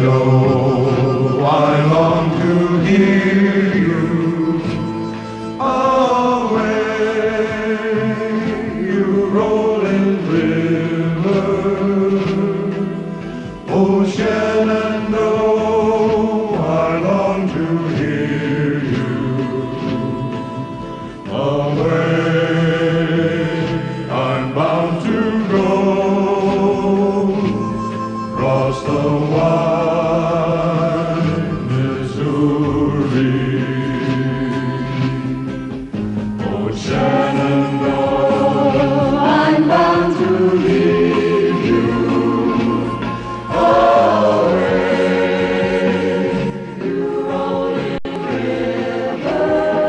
Shenandoah, I long to hear you. Away, you rolling river. Oh, Shenandoah, I long to hear you. Away, I'm bound to go across the wide Missouri. Oh, Shenandoah, I'm bound to leave you. Away, you rolling river.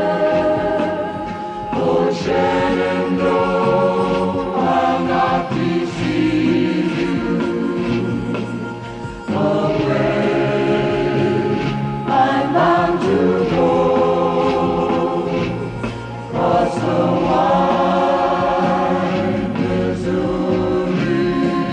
Oh, Shenandoah, I'll not deceive you. Away, I'm bound to go across the wide Missouri.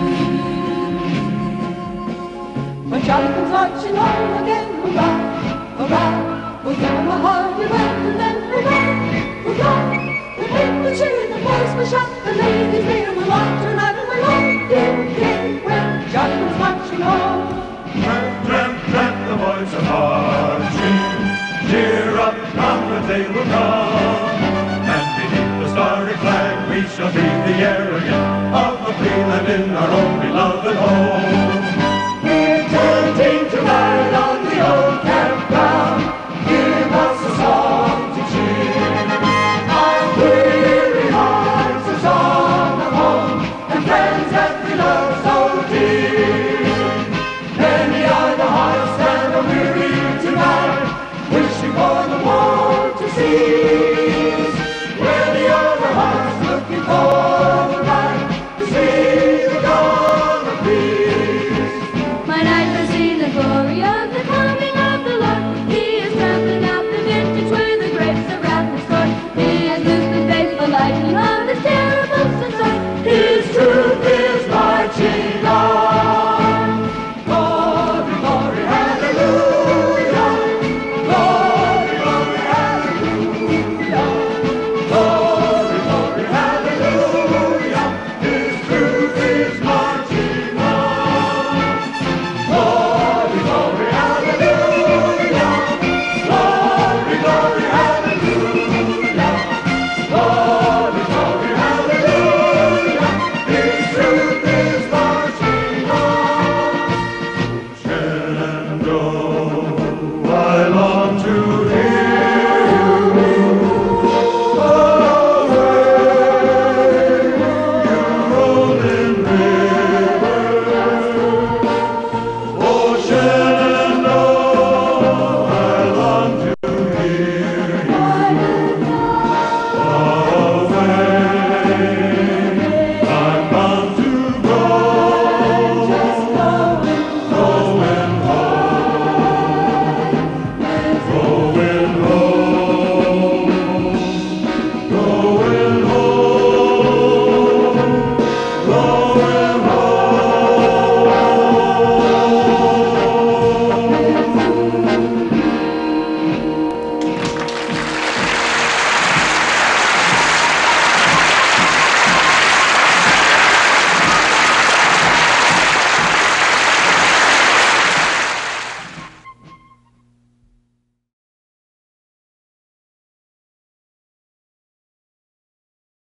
When Johnny comes marching home again, hurrah, hurrah, we'll give him a hearty welcome, then hurrah, hurrah. We'll hit the cheer, the boys will shout, the ladies rear, we'll march tonight and we'll all give when Johnny comes marching home. Tramp, tramp, tramp, the boys are marching. Cheer up, comrades, they will come. And beneath the starry flag we shall breathe the air again of the free land in our own beloved home.